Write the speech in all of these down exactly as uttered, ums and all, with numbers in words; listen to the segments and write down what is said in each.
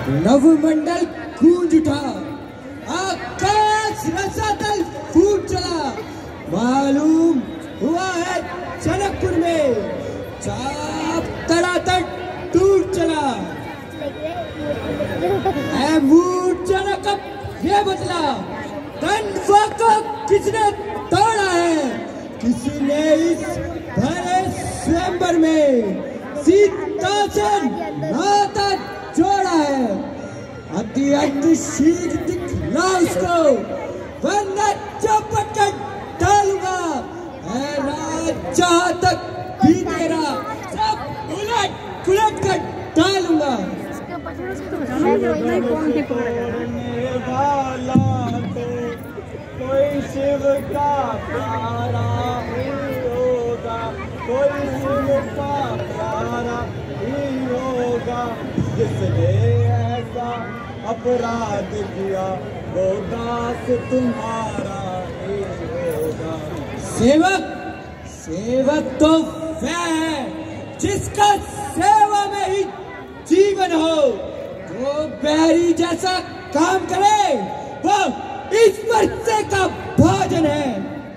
नवमंडल गूंज उठा, आकाश रसातल फूट चला। मालूम हुआ है जनकपुर में चाप तड़ातड़ टूट चला। ऐ मूड जनक ये बतला, तनवा को किसने तोड़ा है? किसी ने इस भरे स्वयंवर में सीता से नाता जोड़ा है। अत्यंत शीघ्र दिखला उसको, वरना चौपट कर डालूंगा। है राज जहां तक भी तेरा, सब उलट पुलट कर डालूंगा। कोई शिव का प्यारा ही होगा, कोई शिव का प्यारा ही होगा। जिसने ऐसा अपराध किया वो दास तुम्हारा ही होगा। सेवक सेवक तो वह है जिसका सेवा में ही जीवन हो। जो बैरी जैसा काम करे वो ईश्वर से का भोजन है।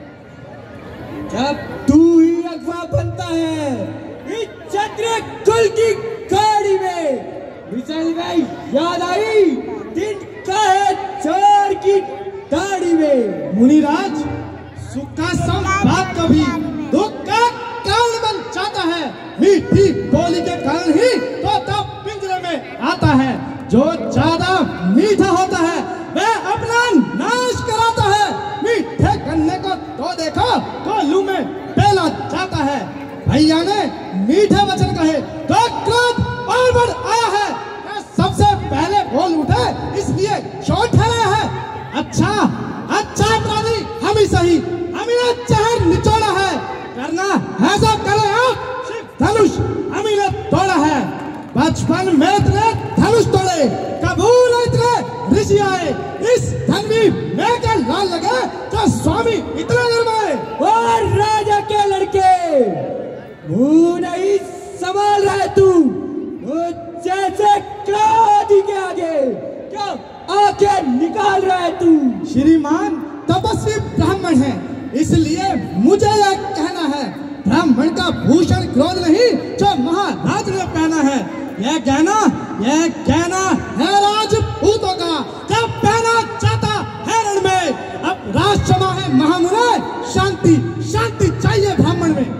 जब तू ही अगवा बनता है इस क्षत्रिय कुल की गाड़ी में, मिसाल भाई याद आई दिन का है चोर की दाढ़ी में। मुनिराज, सुख का संभाग कभी दुख का कारण बन जाता है। मीठी बोली के कारण ही तोता पिंजरे में आता है। जो ज्यादा मीठा होता है वह अपना नाश कराता है। मीठे गन्ने को तो देखो तो लू में पेला जाता है। भैया ने मीठे वचन कहे तो क्रोध और बढ़ आया है। सबसे पहले बोल उठे इसलिए चोट ठहरा है। अच्छा अच्छा अपराधी हम ही सही, हम ही चहर निचोड़ा है। करना है जो करे आप, धनुष हम ही ने तोड़ा है। बचपन में इतने धनुष तोड़े, कबूल इतने ऋषि आए। इस धनवी में के लाल लगे तो स्वामी इतने निर्मय। और राजा के लड़के मुंह नहीं संभाल रहा तू, जैसे क्रांति के आगे क्या आंखें निकाल रहा है तू। श्रीमान तपस्वी ब्राह्मण है, इसलिए मुझे यह कहना है, ब्राह्मण का भूषण क्रोध नहीं जो महाराज ने पहना है। यह कहना यह कहना है राजपूतों का, जब पहना जाता है रण में। अब राज क्षमा है महामुने, शांति शांति चाहिए ब्राह्मण में।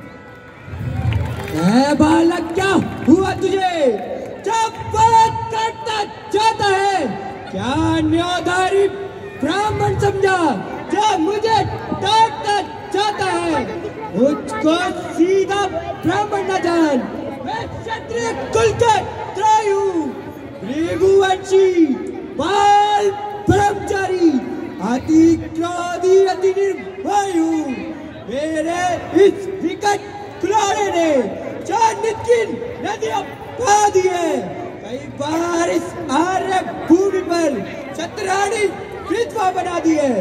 ऐ बालक क्या हुआ तुझे जब बात काटता जाता है? क्या न्यायधारी ब्राह्मण समझा जो मुझे डांटता जाता है? मुझको सीधा ब्राह्मण न जान, मैं क्षत्रिय कुल के त्रायु भृगुवंशी बाल ब्रह्मचारी अति क्रोधी अति निर्भय हूँ। मेरे इस विकट कुलाड़े ने चार नित्किन नदियां बहा दी है। कई बार इस आर्य भूमि पर छत्राणी विधवा बना दी है।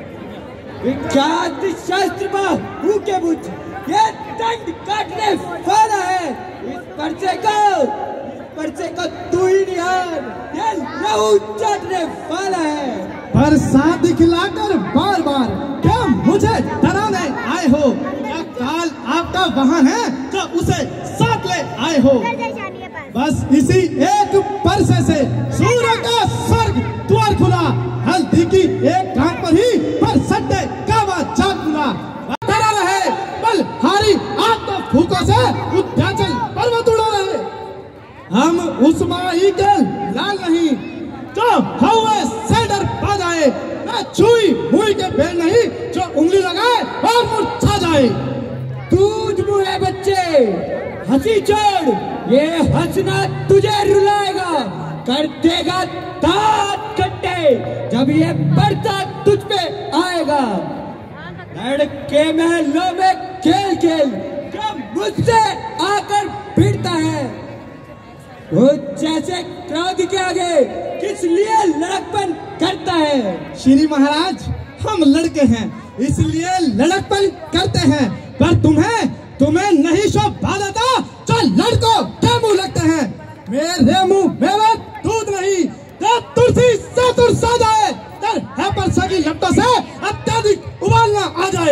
विख्यात शास्त्र भूखे बुझ ये दंड काटने वाला है। इस पर्चे को इस पर्चे को तू ही निहार, ये लहू चाटने वाला है। बरसा दिखलाकर बार बार क्या मुझे डराने आए हो? क्या काल आपका वाहन है जो उसे साथ ले आए हो? बस इसी एक परसे से सूर्य का स्वर्ग द्वार खुला। हल्दी की एक गांठ पर ही पर सड्डे कावा जाग खुला। डरा रहे बल हारी आप तो फूकों से उद्याचल पर्वत उड़ा रहे। हम उस माही के लाल नहीं जो हवा से डर पा जाए, न छुई मुई के बेल नहीं जो उंगली लगाए और मुरझा जाए। दूध मुहे बच्चे हंसी छोड़, ये हंसना तुझे रुलाएगा, कर देगा दांत खट्टे जब ये पर्चा तुझ पे आएगा। लड़के महलों में खेल खेल जो मुझसे आकर भिड़ता है, वो जैसे क्रोध के आगे किस लिए लड़कपन करता है? श्री महाराज, हम लड़के हैं इसलिए लड़कपन करते हैं, पर तुम्हें तुम्हें नहीं शोभा देता जो लड़कों के मुंह लगते हैं। मेरे मुंह में दूध नहीं सर्वाधिक उबालना आ जाए।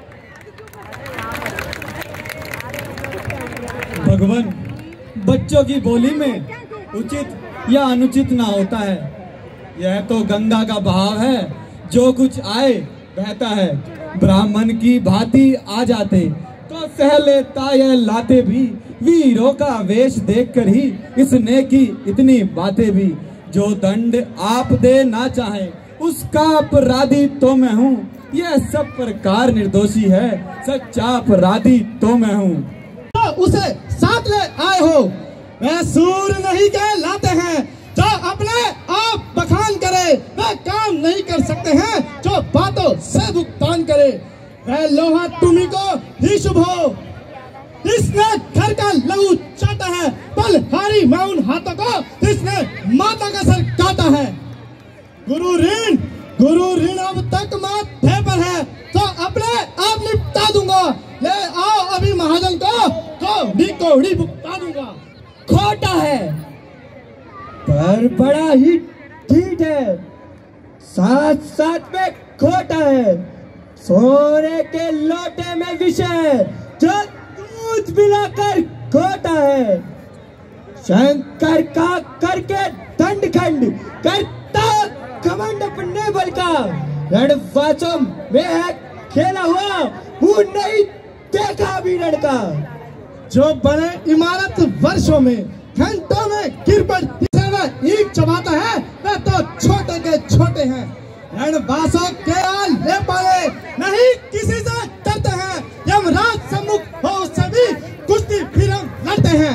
भगवान, बच्चों की बोली में उचित या अनुचित ना होता है। यह तो गंगा का बहाव है, जो कुछ आए बहता है। ब्राह्मण की भांति आ जाते तो सह लेता यह लाते भी। वीरों का वेश देखकर ही इसने की इतनी बातें भी। जो दंड आप दे ना चाहे उसका अपराधी तो मैं हूँ। यह सब प्रकार निर्दोषी है, सच्चा अपराधी तो मैं हूँ। तो उसे साथ ले आए हो, वह सूर नहीं कहलाते हैं। जो अपने आप बखान करे वह काम नहीं कर सकते हैं। जो बातों से भुगतान करे वह लोहा तुम्ही को ही शुभ हो। इसने घर का लहू चाटा है, बलहारी मैं उन हाथों को इसने माता का सर काटा है। गुरु ऋण गुरु ऋण अब तक माथे पर है, तो अपने आप निपटा दूंगा। ले आओ अभी महाजन को, कौड़ी कौड़ी भुगता दूंगा। खोटा है पर बड़ा ही ठीक है, साथ साथ में खोटा है। सोने के लोटे में विष है, जो दूध मिलाकर खोटा है। शंकर का करके दंडखंड करता घमंड अपने बल का। रणवासों में है खेला हुआ, वो नहीं देखा भी रण का। जो बने इमारत वर्षों में, घंटों में गिर पड़ती है, वह ईंट चबाता है, वह तो छोटे के छोटे हैं। रणवासों के ले पाए नहीं किसी से डरते हैं। यमराज सम्मुख हो सभी कुश्ती फिर हम लड़ते हैं।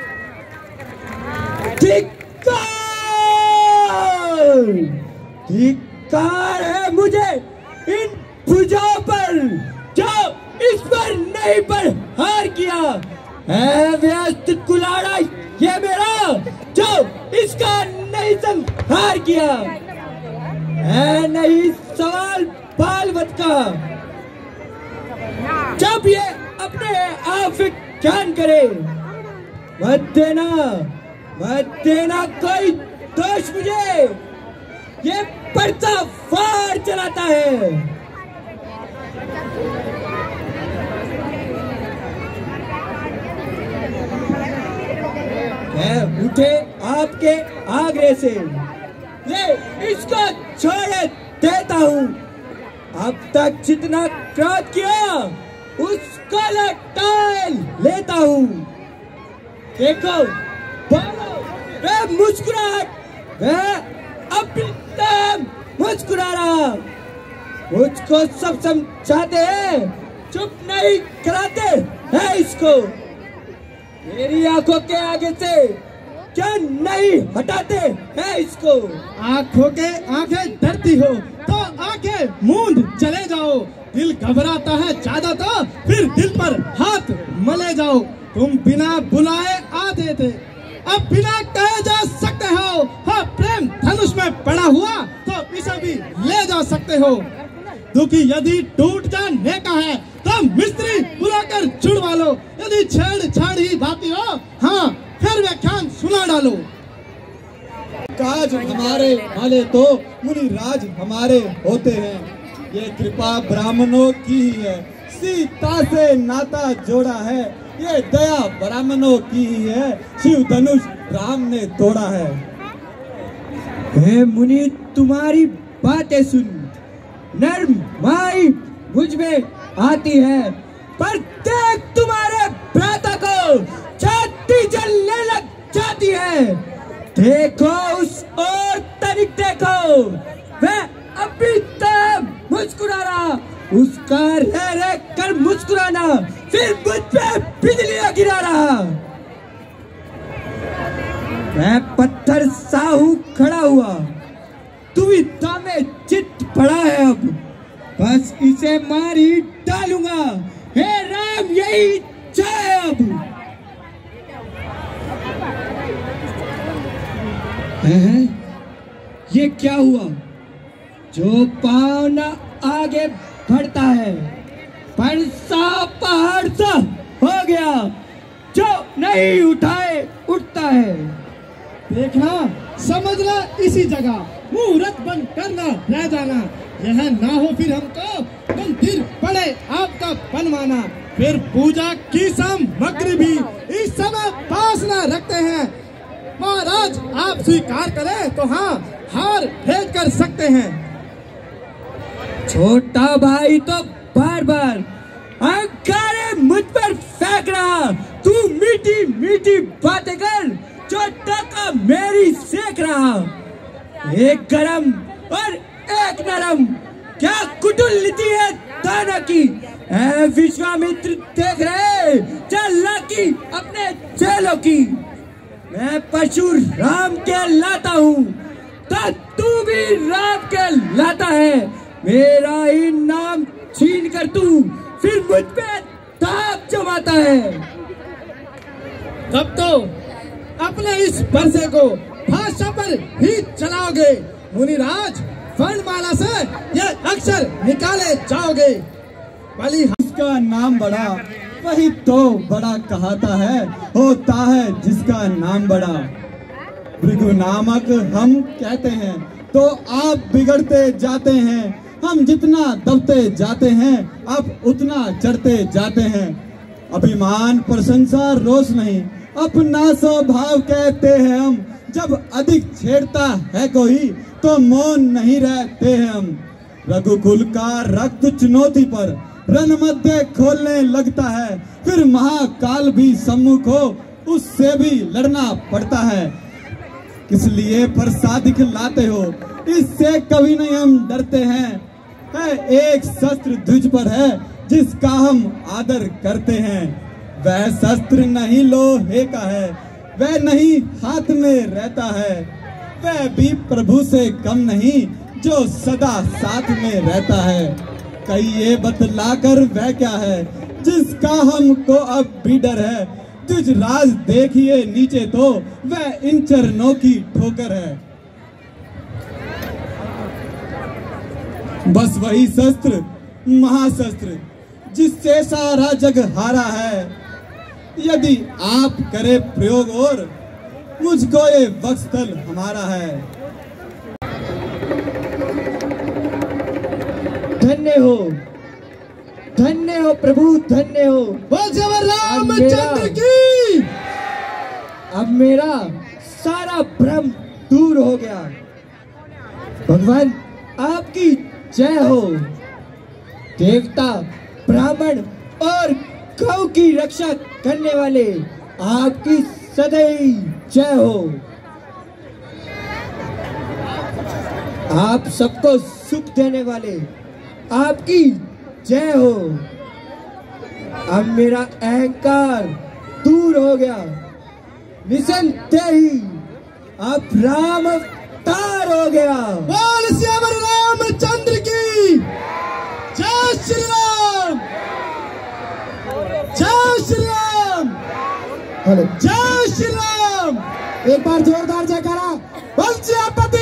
धिक्कार धिक्कार है मुझे इन भुजाओं पर, जो इस पर नहीं पर हार किया है। व्यस्त कुलाड़ा ये मेरा, जो इसका नहीं संहार किया है। नहीं सवाल बालवत का, जब ये अपने आप ज्ञान करे। मत देना मत देना कोई दोष मुझे, ये पर्दा फाड़ चलाता है। मैं उठे आपके आग्रह से, ले इसको छोड़ देता हूँ। अब तक जितना क्रोध किया उसको लौटा लेता हूँ। देखो बोलो, वे मुस्कुराहट, वे अभी तक मुस्कुरा रहा। मुझको सब समझाते हैं, चुप नहीं कराते हैं इसको। मेरी आंखों के आगे से क्या नहीं हटाते हैं इसको। आंखों के आंखें डरती हो तो आंखें मूंद चले जाओ। दिल घबराता है ज्यादा तो फिर दिल पर हाथ मले जाओ। तुम बिना बुलाए आते थे, अब बिना कहे जा सकते हो। हाँ, प्रेम धनुष में पड़ा हुआ तो इसे भी ले जा सकते हो। दुखी यदि टूट जाने का है तो मिस्त्री बुलाकर छुड़वा लो। यदि छेड़छाड़ ही बाती हो, हाँ फिर व्याख्यान सुना डालो। काज हमारे भले तो मुनि राज हमारे होते हैं। ये कृपा ब्राह्मणों की ही है, सीता से नाता जोड़ा है। ये दया ब्राह्मणों की ही है, शिव धनुष राम ने तोड़ा है। हे मुनि, तुम्हारी बातें सुन, नर्म माई मुझ में आती है, पर देख तुम्हारे भ्राता को छाती जलने लग जाती है। देखो उस और तनिक देखो, वह अभी तक मुस्कुरा रहा। उसका रह रह कर मुस्कुराना फिर मुझ पे बिजलियां गिरा रहा। मैं पत्थर साहू खड़ा हुआ, दुविधा में चित्त पड़ा है। अब बस इसे मार ही डालूंगा। हे राम, यही इच्छा है अब। है? ये क्या हुआ? जो पाँव न आगे बढ़ता है, पंसा पहाड़ सा हो गया, जो नहीं उठाए उठता है। देखना, समझना इसी जगह मुहूर्त बंद करना रह जाना, यह ना हो फिर हमको मंदिर पड़े आपका बनवाना। फिर पूजा की सामग्री भी इस समय पास न रखते हैं। महाराज आप स्वीकार करें तो हाँ, हार फेंक कर सकते हैं। छोटा भाई तो बार बार अंगारे मुझ पर फेंक रहा, तू मीठी मीठी बातें कर, छोटा का मेरी सेक रहा। एक गरम और एक नरम, क्या कुटुल्लिती है दाना की। ऐ विश्वामित्र देख रहे चालाकी अपने चेलों की। मैं परशुराम के लाता हूँ तो तू भी राम के लाता है। मेरा ही नाम छीन कर तू फिर मुझ पे दाग जमाता है। तब तो अपने इस बरसे को भाषा पर ही चलाओगे। मुनिराज वर्णमाला से ये अक्षर निकाले जाओगे। बलि जिसका नाम बड़ा वही तो बड़ा कहता है, होता है जिसका नाम बड़ा। भृगु नामक हम कहते हैं तो आप बिगड़ते जाते हैं। हम जितना दबते जाते हैं आप उतना चढ़ते जाते हैं। अभिमान प्रशंसा रोष नहीं, अपना स्वभाव कहते हैं हम। जब अधिक छेड़ता है कोई तो मौन नहीं रहते हैं हम। रघुकुल का रक्त चुनौती पर रण मध्य खोलने लगता है। फिर महाकाल भी सम्मुख हो उससे भी लड़ना पड़ता है। किस लिए प्रसादिक लाते हो, इससे कभी नहीं हम डरते हैं। है एक शस्त्र ध्वज पर है जिसका हम आदर करते हैं। वह शस्त्र नहीं लोहे का है, वह नहीं हाथ में रहता है। वह भी प्रभु से कम नहीं जो सदा साथ में रहता है। कहिए बतलाकर वह क्या है जिसका हमको अब भी डर है। तुझ राज देखिए नीचे तो वह इन चरणों की ठोकर है। बस वही शस्त्र महाशस्त्र जिससे सारा जग हारा है। यदि आप करे प्रयोग और मुझको ये वक्षस्थल हमारा है। धन्य हो, धन्य हो प्रभु, धन्य हो। बोल जय रामचंद्र की। अब मेरा सारा भ्रम दूर हो गया। भगवान आपकी जय हो। देवता ब्राह्मण और गौ की रक्षा करने वाले आपकी सदैव जय हो। आप सबको सुख देने वाले आपकी जय हो। अब मेरा अहंकार दूर हो गया। निसंदेही अब राम अवतार हो गया। बोल श्याम रामचंद्र की जय श्री राम, जय श्री राम, जय श्री राम। एक बार जोरदार जयकारा। बोल सियापति